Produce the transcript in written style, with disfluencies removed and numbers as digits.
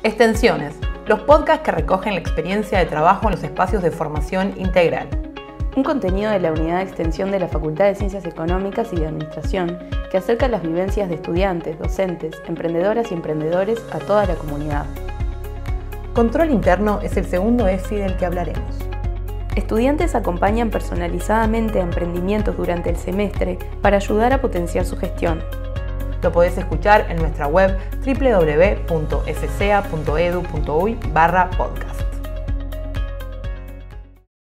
Extensiones, los podcasts que recogen la experiencia de trabajo en los espacios de formación integral. Un contenido de la Unidad de Extensión de la Facultad de Ciencias Económicas y de Administración que acerca las vivencias de estudiantes, docentes, emprendedoras y emprendedores a toda la comunidad. Control Interno es el segundo EFI del que hablaremos. Estudiantes acompañan personalizadamente a emprendimientos durante el semestre para ayudar a potenciar su gestión. Lo podés escuchar en nuestra web www.fca.edu.uy/podcast.